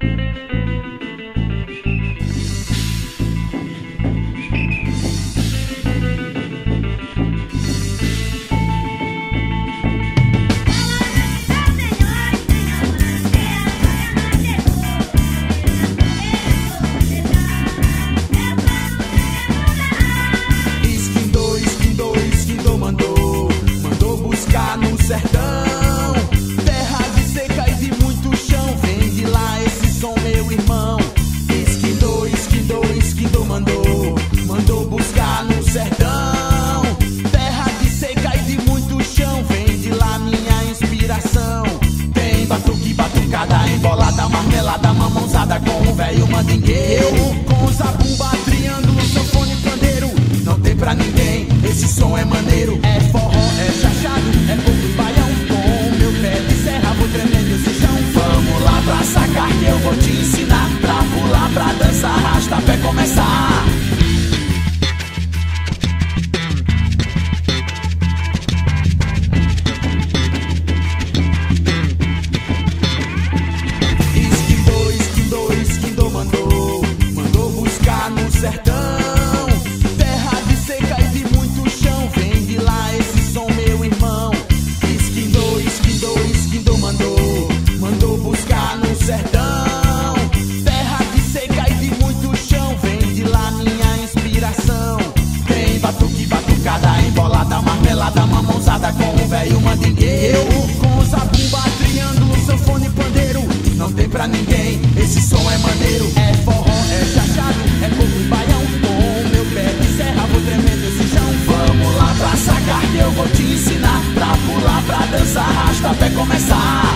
Sertão, terra de seca e de muito chão, vem de lá esse som, meu irmão. Esquindou, mandou buscar no sertão, terra de seca e de muito chão, vem de lá minha inspiração. Tem batuque, batucada, embolada, marmelada, mamãozada com o velho mandingueiro, com zabumba, triângulo, sanfone, pandeiro. Não tem pra ninguém, esse som é maneiro, é forró, é chachado, é pouco baião. Com meu pé de serra vou tremendo esse chão. Vamos lá pra sacar que eu vou te ensinar, pra pular, pra dançar, arrasta pé começar. Esquindou, mandou buscar no sertão, terra de seca e de muito chão, vem de lá esse som, meu irmão. Esquindou, mandou buscar no sertão, terra de seca e de muito chão, vem de lá minha inspiração. Tem batuque, batucada, embolada, marmelada, mamãozada com o velho mandingueiro, com zabumba, triângulo, sanfone, pandeiro. Não tem pra ninguém, esse som é maneiro, é forró, é chachado, é coco e baião. Com meu pé de serra vou tremendo esse chão. Vamos lá pra sacar que eu vou te ensinar, pra pular, pra dançar, arrasta pé começar.